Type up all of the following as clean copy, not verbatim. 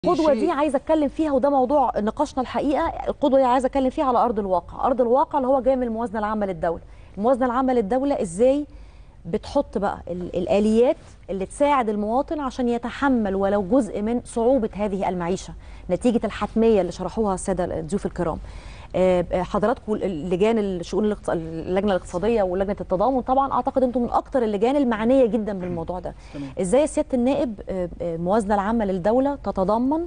القدوة دي عايزة اتكلم فيها، وده موضوع نقاشنا الحقيقة. القدوة دي عايزة اتكلم فيها على أرض الواقع. أرض الواقع اللي هو جاي من الموازنة العامة للدولة. الموازنة العامة للدولة ازاي بتحط بقى الآليات اللي تساعد المواطن عشان يتحمل ولو جزء من صعوبة هذه المعيشة نتيجة الحتمية اللي شرحوها السادة الضيوف الكرام. حضراتكم لجان الشؤون اللجنه الاقتصاديه ولجنه التضامن طبعا اعتقد انتم من اكثر اللجان المعنيه جدا بالموضوع ده. ازاي سياده النائب الموازنه العامه للدوله تتضمن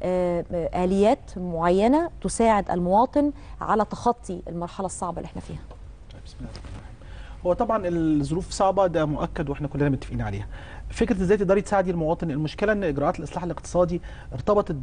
اليات معينه تساعد المواطن على تخطي المرحله الصعبه اللي احنا فيها؟ بسم الله الرحمن الرحيم. هو طبعا الظروف صعبه، ده مؤكد واحنا كلنا متفقين عليها. فكره ازاي تقدري تساعدي المواطن، المشكله ان اجراءات الاصلاح الاقتصادي ارتبطت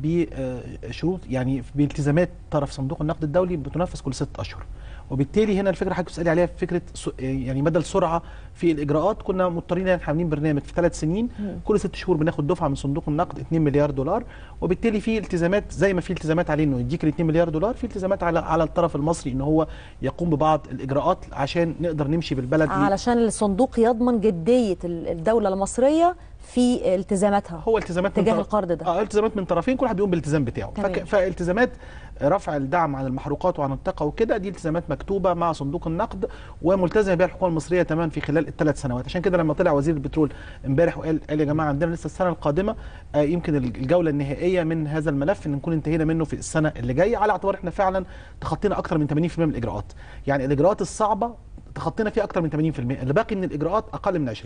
بشروط، يعني بالتزامات طرف صندوق النقد الدولي بتنفذ كل 6 اشهر، وبالتالي هنا الفكره حضرتك بتسالي عليها فكره يعني مدى السرعه في الاجراءات. كنا مضطرين ان عاملين برنامج في 3 سنين كل 6 شهور بناخد دفعه من صندوق النقد 2 مليار دولار، وبالتالي في التزامات زي ما في التزامات عليه انه يديك ال 2 مليار دولار، في التزامات على الطرف المصري ان هو يقوم ببعض الاجراءات عشان نقدر نمشي بالبلد علشان الصندوق يضمن جديه الدوله المصريه في التزاماتها. هو التزامات تجاه القرض ده. التزامات من طرفين، كل واحد بيقوم بالالتزام بتاعه. فالتزامات رفع الدعم عن المحروقات وعن الطاقه وكده، دي التزامات مكتوبه مع صندوق النقد وملتزمه بها الحكومه المصريه تماما في خلال ال3 سنوات. عشان كده لما طلع وزير البترول امبارح وقال يا جماعه عندنا لسه السنه القادمه يمكن الجوله النهائيه من هذا الملف ان نكون انتهينا منه في السنه اللي جايه، على اعتبار احنا فعلا تخطينا اكثر من 80% من الاجراءات. يعني الاجراءات الصعبه تخطينا فيها اكثر من 80%، اللي باقي من الاجراءات اقل من 20%.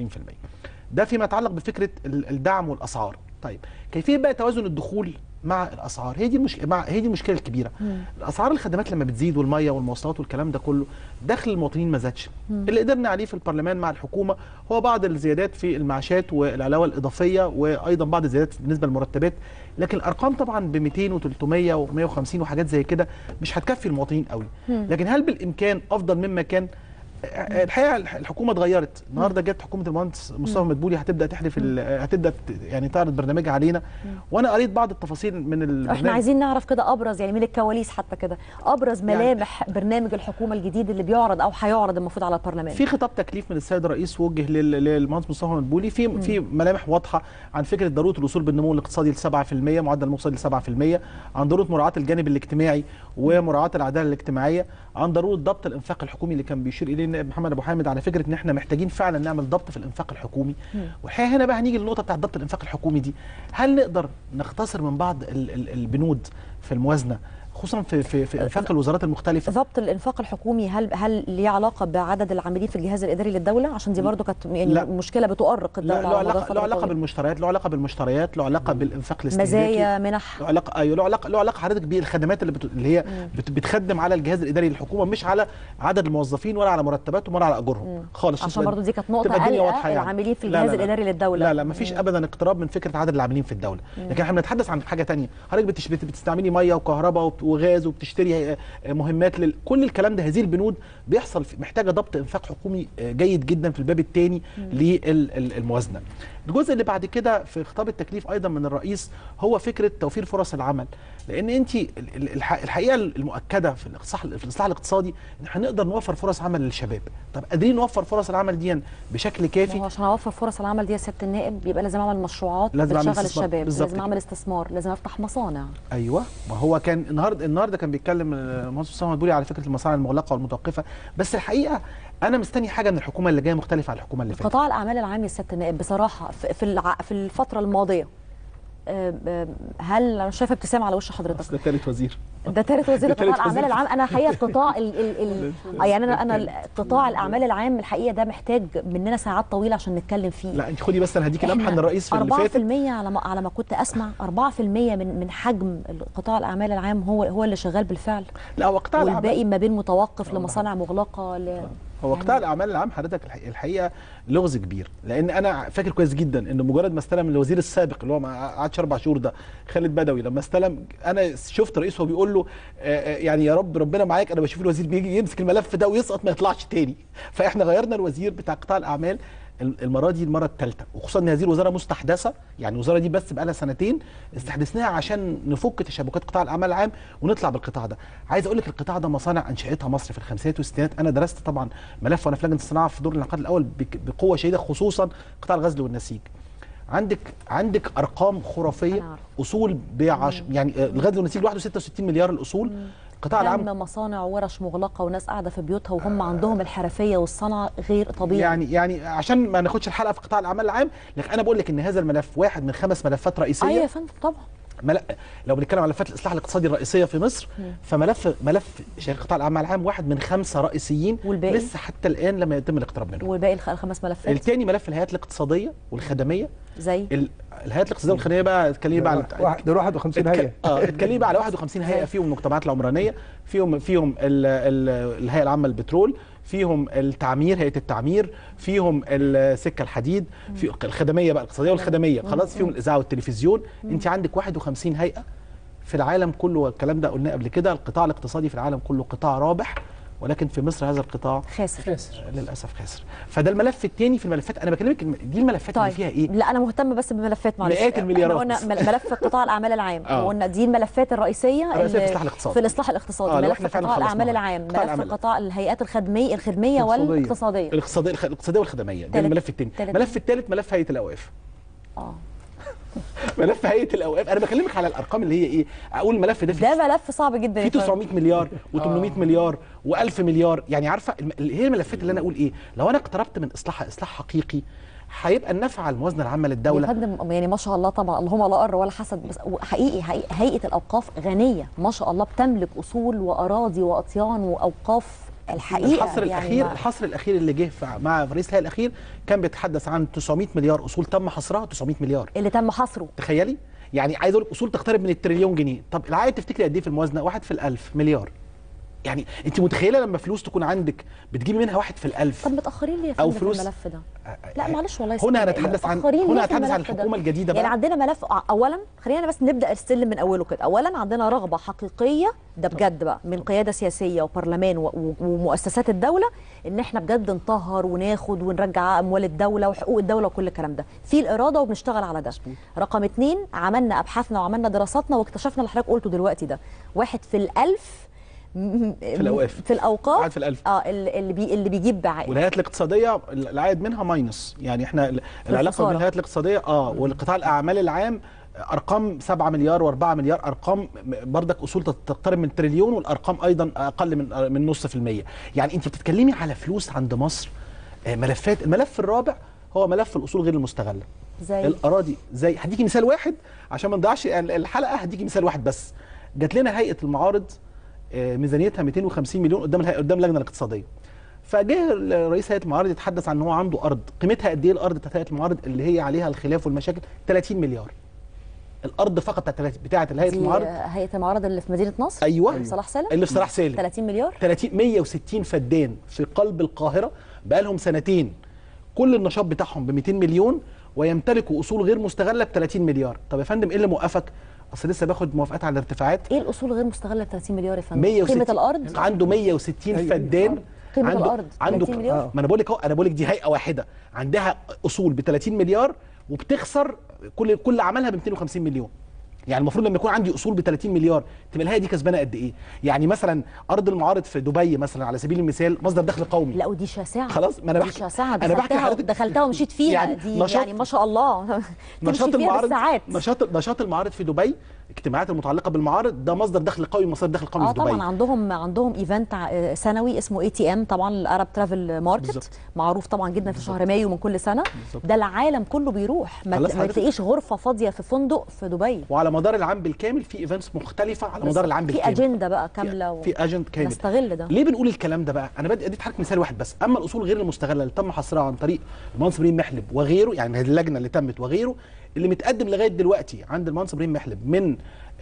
ده فيما يتعلق بفكره الدعم والاسعار. طيب كيفيه بقى توازن الدخول مع الاسعار؟ هي دي المشكله الكبيره. الاسعار الخدمات لما بتزيد والميه والمواصلات والكلام ده كله، دخل المواطنين ما زادش. اللي قدرنا عليه في البرلمان مع الحكومه هو بعض الزيادات في المعاشات والعلاوه الاضافيه، وايضا بعض الزيادات بالنسبه للمرتبات، لكن الارقام طبعا ب 200 و300 و150 وحاجات زي كده مش هتكفي المواطنين قوي. لكن هل بالامكان افضل مما كان؟ الحقيقه الحكومه اتغيرت. النهارده جت حكومه المهندس مصطفى مدبولي هتبدا تحدث هتبدا يعني تعرض برنامجها علينا، وانا قريت بعض التفاصيل من البرنامج. احنا عايزين نعرف كده ابرز، يعني من الكواليس حتى كده، ابرز ملامح يعني برنامج الحكومه الجديد اللي بيعرض او هيعرض المفروض على البرلمان. في خطاب تكليف من السيد الرئيس وجه للمهندس مصطفى مدبولي في ملامح واضحه عن فكره ضروره الوصول بالنمو الاقتصادي ل 7%، معدل النمو الاقتصادي ل 7%، عن ضروره مراعاه الجانب الاجتماعي ومراعاه العداله الاجتماعيه، عن ضروره ضبط الانفاق الحكومي اللي كان بيشير اليه النائب محمد ابو حامد على فكره ان احنا محتاجين فعلا نعمل ضبط في الانفاق الحكومي. والحقيقه هنا بقى هنيجي للنقطه بتاعت ضبط الانفاق الحكومي دي. هل نقدر نختصر من بعض البنود في الموازنه خصوصا في انفاق الوزارات المختلفه؟ ضبط الانفاق الحكومي هل ليه علاقه بعدد العاملين في الجهاز الاداري للدوله؟ عشان دي برضو كانت يعني مشكله بتؤرق الدوله. له علاقه بالمشتريات، له علاقه بالمشتريات، له علاقه بالانفاق الاستهلاكي، مزايا، منح، له علاقه له علاقه حضرتك بالخدمات اللي هي بتخدم على الجهاز الاداري للحكومه، مش على عدد الموظفين ولا على مرتباتهم ولا على اجورهم خالص. عشان برضو دي كانت نقطه قلقه العاملين في الجهاز الاداري للدوله. لا مفيش ابدا اقتراب من فكره عدد العاملين في الدوله. لكن احنا بنتحدث عن حاجه ثانيه. حضرتك بتستعملي ميه وكهرباء وغاز وبتشتري مهمات كل الكلام ده. هذه البنود بيحصل محتاجه ضبط انفاق حكومي جيد جدا في الباب الثاني للموازنه. الجزء اللي بعد كده في خطاب التكليف ايضا من الرئيس هو فكره توفير فرص العمل، لان انت الحقيقه المؤكده في الاصلاح الاقتصادي ان هنقدر نوفر فرص عمل للشباب. طب قادرين نوفر فرص العمل دي بشكل كافي؟ عشان اوفر فرص العمل دي يا سياده النائب يبقى لازم اعمل مشروعات تشغل الشباب، لازم اعمل استثمار، لازم افتح مصانع. ايوه، ما هو كان النهارده كان بيتكلم المهندس مصطفى مدبولي على فكره المصانع المغلقه والمتوقفه، بس الحقيقه انا مستني حاجه من الحكومه اللي جايه مختلفه عن الحكومه اللي فاتت. قطاع الاعمال العام يا سياده النائب بصراحه في الفتره الماضيه، هل انا شايفه ابتسام على وش حضرتك؟ ده ثالث وزير، ده ثالث وزير قطاع الاعمال العام. انا حقيقه قطاع يعني انا قطاع الاعمال العام الحقيقه ده محتاج مننا ساعات طويله عشان نتكلم فيه. لا انت خدي بس، انا هديكي لمحه من الرئيس في اللي فاتت. 4% على ما كنت اسمع 4% من حجم قطاع الاعمال العام هو اللي شغال بالفعل. لا هو قطاع الاعمال والباقي ما بين متوقف لمصانع مغلقه هو قطاع الاعمال العام حضرتك الحقيقه لغز كبير، لان انا فاكر كويس جدا ان مجرد ما استلم الوزير السابق اللي هو ما قعدش 4 شهور ده خالد بدوي، لما استلم انا شفت رئيسه وهو بيقول له يعني يا رب ربنا معاك، انا بشوف الوزير بيجي يمسك الملف ده ويسقط ما يطلعش تاني. فاحنا غيرنا الوزير بتاع قطاع الاعمال المره دي المره الثالثه، وخصوصا ان هذه الوزاره مستحدثه، يعني الوزاره دي بس بقى لها 2 سنين استحدثناها عشان نفك تشابكات قطاع الاعمال العام ونطلع بالقطاع ده. عايز اقول لك القطاع ده مصانع انشاتها مصر في الخمسينات والستينات. انا درست طبعا ملف وانا في لجنه الصناعه في دور الانعقاد الاول بقوه شديده، خصوصا قطاع الغزل والنسيج. عندك ارقام خرافيه، اصول يعني لغايه دلوقتي لوحده 66 مليار الاصول. القطاع العام مصانع وورش مغلقه وناس قاعده في بيوتها وهم عندهم الحرفيه والصنعه غير طبيعي. يعني عشان ما ناخدش الحلقه في قطاع الاعمال العام، لكن انا بقول لك ان هذا الملف واحد من 5 ملفات رئيسيه. ايوه يا فندم طبعا. لو بنتكلم عن ملفات الاصلاح الاقتصادي الرئيسيه في مصر، ملف شركه قطاع الاعمال العام واحد من 5 رئيسيين، والباقي لسه حتى الان لم يتم الاقتراب منه. والباقي الخمس ملفات الثاني ملف الهيئات الاقتصاديه والخدميه. زي الهيئات الاقتصاديه والخدميه بقى اتكلمي بقى على 51 هيئه. اتكلمي بقى على 51 هيئه، فيهم المجتمعات العمرانيه، فيهم الهيئه العامه للبترول، فيهم التعمير، هيئه التعمير، فيهم السكه الحديد، في الخدميه بقى الاقتصاديه والخدميه خلاص، فيهم الاذاعه والتلفزيون. انت عندك 51 هيئه في العالم كله، والكلام ده قلناه قبل كده. القطاع الاقتصادي في العالم كله قطاع رابح، ولكن في مصر هذا القطاع خاسر للاسف خاسر. فده الملف الثاني في الملفات. انا بكلمك دي الملفات اللي فيها ايه؟ لا انا مهتمه بس بملفات، معلش. مئات المليارات. قلنا ملف قطاع الاعمال العام، وقلنا دي الملفات الرئيسيه في الاصلاح الاقتصادي. ملف قطاع الاعمال العام، ملف قطاع الهيئات الخدميه والاقتصاديه. الاقتصاديه والخدميه، ده الملف الثاني. الملف الثالث ملف هيئه الاوقاف. ملف هيئه الاوقاف، انا بكلمك على الارقام اللي هي ايه. اقول الملف ده ملف صعب جدا، في 900 مليار و800 مليار و1000 مليار. يعني عارفه هي الملفات اللي انا اقول ايه، لو انا اقتربت من اصلاح حقيقي هيبقى النفع على الموازنه العامه للدوله. يا فندم يعني ما شاء الله طبعا، اللهم لا أر ولا حسد، بس حقيقي هيئه الاوقاف غنيه ما شاء الله، بتملك اصول واراضي واطيان واوقاف. الحقيقه الحصر الاخير اللي جه مع رئيس الهيئه الاخير كان بيتحدث عن 900 مليار اصول تم حصرها. 900 مليار اللي تم حصره، تخيلي. يعني عايز اقول اصول تقترب من التريليون جنيه. طب العائد تفتكري قد ايه في الموازنه؟ 1 في الألف مليار. يعني انت متخيله لما فلوس تكون عندك بتجيبي منها 1 في الألف؟ طب متاخرين ليه يا فندم في الملف ده؟ لا معلش والله، هنا هنتحدث عن الحكومه الجديده بقى. يعني عندنا ملف. اولا خلينا بس نبدا السلم من اوله كده. اولا عندنا رغبه حقيقيه، ده بجد بقى، من قياده سياسيه وبرلمان ومؤسسات الدوله، ان احنا بجد نطهر وناخد ونرجع اموال الدوله وحقوق الدوله وكل الكلام ده. في الاراده وبنشتغل على ده. رقم 2، عملنا ابحاثنا وعملنا دراساتنا واكتشفنا اللي حضرتك قلته دلوقتي ده. 1 في الألف في الاوقاف، في الاوقاف 1 في الألف. اللي بيجيب بعائد. والهيئات الاقتصاديه العائد منها ماينس. يعني احنا العلاقه بين الهيئات الاقتصاديه والقطاع الاعمال العام ارقام 7 مليار و4 مليار، ارقام بردك اصول تقترب من تريليون، والارقام ايضا اقل من نص في المية. يعني انت بتتكلمي على فلوس عند مصر. ملفات. الملف الرابع هو ملف الاصول غير المستغله، زي الاراضي. زي هديكي مثال واحد عشان ما نضيعش الحلقه، هديكي مثال واحد بس. جات لنا هيئه المعارض ميزانيتها 250 مليون قدام اللجنه الاقتصاديه. فجاء رئيس هيئه المعارض يتحدث عن ان هو عنده ارض قيمتها قد ايه. الارض بتاعت هيئه المعارض اللي هي عليها الخلاف والمشاكل 30 مليار. الارض فقط بتاعت هيئه المعارض. هيئه المعارض اللي في مدينه نصر. ايوه صلاح سالم. اللي في صلاح سالم 30 مليار. 160 فدان في قلب القاهره، بقى لهم سنتين كل النشاط بتاعهم ب 200 مليون، ويمتلكوا اصول غير مستغله ب 30 مليار. طب يا فندم ايه اللي موقفك؟ اصل لسه باخد موافقات على الارتفاعات. ايه الاصول غير مستغله ب 30 مليار يا فندم؟ قيمه الارض عنده 160 فدان. قيمه الارض 30 مليار. ما انا بقول لك دي هيئه واحده عندها اصول ب 30 مليار وبتخسر كل عملها ب 250 مليون. يعني المفروض لما يكون عندي اصول ب 30 مليار تبقى الهيئه دي كسبانه قد ايه؟ يعني مثلا ارض المعارض في دبي مثلا على سبيل المثال مصدر دخل قومي. لا ودي شاسعه خلاص. ما انا بحكي شاسعه، دخلتها ومشيت فيها. يعني دي يعني ما شاء الله نشاط المعارض نشاط المعارض في دبي، اجتماعات المتعلقه بالمعارض، ده مصدر دخل قوي، مصدر دخل قومي في دبي. طبعا عندهم ايفنت سنوي اسمه ATM، طبعا الارب ترافل ماركت، معروف طبعا جدا في شهر مايو من كل سنه. ده العالم كله بيروح، ما تلاقيش غرفه فاضيه في فندق في دبي. وعلى مدار العام بالكامل في ايفنتس مختلفه على مدار العام بالكامل، في اجنده بقى كامله، في اجند كامل. نستغل ده. ليه بنقول الكلام ده بقى؟ انا اديت حضرتك مثال واحد بس. اما الاصول غير المستغله اللي تم حصرها عن طريق المهندس ابراهيم محلب وغيره، يعني هذه اللجنه اللي تمت وغيره، اللي متقدم لغايه دلوقتي عند المهندس ابراهيم محلب من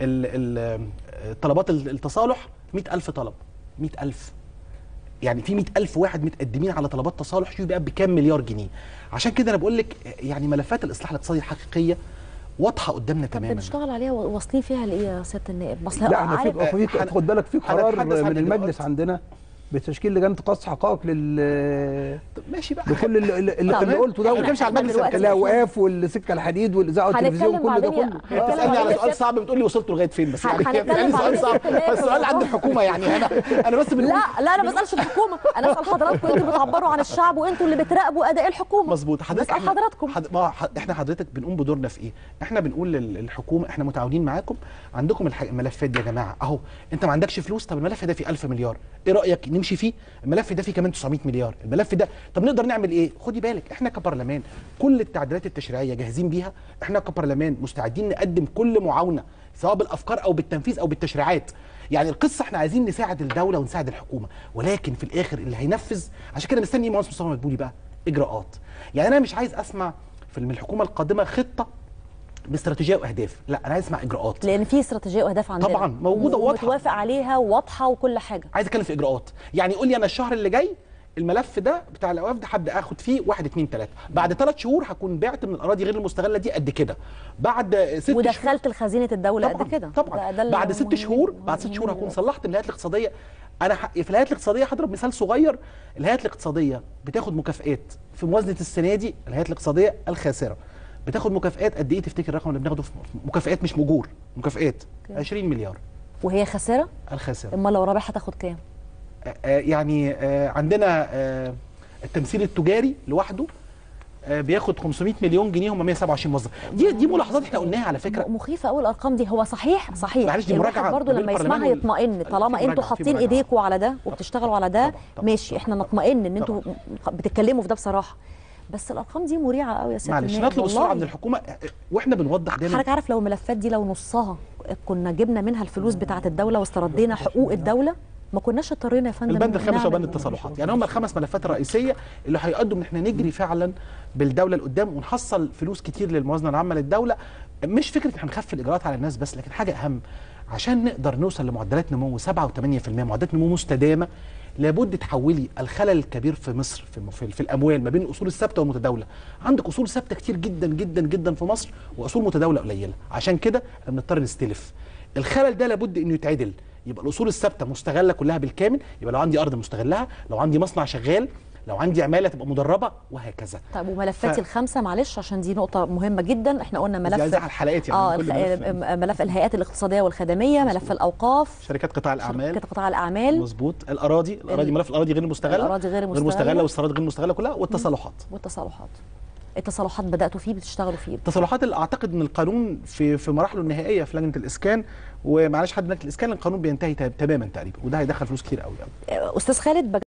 طلبات التصالح 100,000 طلب. 100,000 يعني في 100,000 واحد متقدمين على طلبات تصالح، شوفي بقى بكام مليار جنيه. عشان كده انا بقول لك يعني ملفات الاصلاح الاقتصادي الحقيقيه واضحه قدامنا تماما. بنشتغل عليها واصلين فيها لايه يا سياده النائب؟ لا احنا خد بالك في قرار من المجلس عندنا بتشكيل لجان تقصي حقائق ماشي بقى بكل اللي قلته ده. ما بنتكلمش على المجلس الاوقاف والسكه الحديد والاذاعه والتلفزيون كل ده كله. بتسالني على سؤال صعب بتقول لي وصلتوا لغايه فين بس يعني هنتكلم سؤال صعب بس السؤال عند الحكومه يعني انا بس لا انا ما بسالش الحكومه، انا اسال حضراتكم انتوا بتعبروا عن الشعب وانتوا اللي بتراقبوا اداء الحكومه. مظبوط. حضرتك حضراتكم احنا حضرتك بنقوم بدورنا في ايه؟ احنا بنقول للحكومه احنا متعاونين معاكم، عندكم الملفات دي يا جماعه اهو، انت ما عندكش فلوس، طب الملف ده فيه 1000 مليار، ايه رايك نمشي فيه؟ الملف ده فيه كمان 900 مليار، الملف ده طب نقدر نعمل ايه؟ خدي بالك احنا كبرلمان كل التعديلات التشريعيه جاهزين بيها، احنا كبرلمان مستعدين نقدم كل معاونه سواء بالافكار او بالتنفيذ او بالتشريعات. يعني القصه احنا عايزين نساعد الدوله ونساعد الحكومه، ولكن في الاخر اللي هينفذ، عشان كده مستني ايه مهندس مصطفى مدبولي بقى؟ اجراءات. يعني انا مش عايز اسمع من الحكومه القادمه خطه باستراتيجيه واهداف، لا انا عايز اسمع اجراءات، لان في استراتيجيه واهداف عندنا طبعا موجوده وواضحه ومتوافق عليها وواضحه وكل حاجه. عايز اتكلم في اجراءات، يعني قول لي انا الشهر اللي جاي الملف ده بتاع الاوقاف ده هبدا اخد فيه 1 2 3، بعد 3 شهور هكون بعت من الاراضي غير المستغله دي قد كده، بعد 6 شهور ودخلت لخزينه الدوله قد كده طبعا بعد 6 شهور هكون صلحت الهيئات الاقتصاديه. انا في الهيئات الاقتصاديه هضرب مثال صغير، الهيئات الاقتصاديه بتاخد مكافئات في موازنه السنه دي، الهيئات الاقتصاديه الخاسره بتاخد مكافئات قد ايه؟ تفتكر الرقم اللي بناخده في مكافئات مش مجور، مكافئات 20 مليار وهي خساره؟ الخاسره. امال لو رابح هتاخد كام؟ يعني عندنا التمثيل التجاري لوحده بياخد 500 مليون جنيه، هم 127 موظف. دي ملاحظات احنا قلناها على فكره مخيفه قوي الارقام دي. هو صحيح معلش دي مراجعه برضه لما يسمعها يطمئن، طالما انتوا حاطين ايديكم على ده وبتشتغلوا على ده ماشي، احنا نطمئن ان انتوا بتتكلموا في ده بصراحه. بس الارقام دي مريعه قوي يا سياده معلش نطلب السرعه من الحكومه، واحنا بنوضح دايما. حضرتك عارف لو الملفات دي لو نصها كنا جبنا منها الفلوس بتاعه الدوله واستردينا حقوق الدوله ما كناش اضطرينا يا فندم. البند الخامس وبند التصالحات، يعني هم ال5 ملفات الرئيسيه اللي هيقدوا ان احنا نجري فعلا بالدوله لقدام ونحصل فلوس كتير للموازنه العامه للدوله. مش فكره ان هنخفف الاجراءات على الناس بس، لكن حاجه اهم، عشان نقدر نوصل لمعدلات نمو 7 و8%، معدلات نمو مستدامه، لابد تحولي الخلل الكبير في مصر في الاموال ما بين الاصول الثابته والمتداوله. عندك اصول ثابته كتير جدا جدا جدا في مصر واصول متداوله قليله، عشان كده بنضطر نستلف. الخلل ده لابد انه يتعدل، يبقى الاصول الثابته مستغله كلها بالكامل، يبقى لو عندي ارض مستغلها، لو عندي مصنع شغال، لو عندي عماله تبقى مدربه وهكذا. طيب وملفاتي الخمسه معلش عشان دي نقطه مهمه جدا، احنا قلنا ملف الحلقات يعني ملف الهيئات الاقتصاديه والخدميه، مزبوط. ملف الاوقاف، شركات قطاع الاعمال مظبوط، الاراضي ملف الاراضي غير المستغله، الاراضي غير مستغله والاستيراد غير المستغله كلها، التصالحات بداتوا فيه بتشتغلوا فيه. التصالحات اللي اعتقد ان القانون في مراحله النهائيه في لجنه الاسكان، ومعلش حد لجنه الاسكان القانون بينتهي تماما تقريبا، وده هيدخل فلوس كتير قوي. استاذ خالد